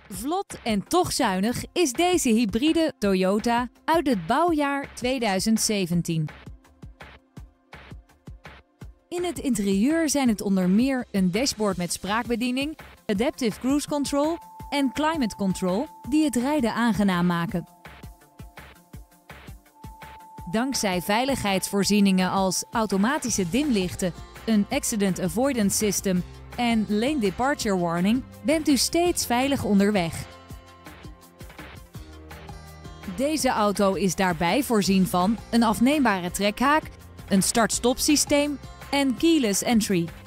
Vlot en toch zuinig is deze hybride Toyota uit het bouwjaar 2017. In het interieur zijn het onder meer een dashboard met spraakbediening, adaptive cruise control en climate control die het rijden aangenaam maken. Dankzij veiligheidsvoorzieningen als automatische dimlichten, een accident avoidance system en lane departure warning bent u steeds veilig onderweg. Deze auto is daarbij voorzien van een afneembare trekhaak, een start-stop systeem en keyless entry.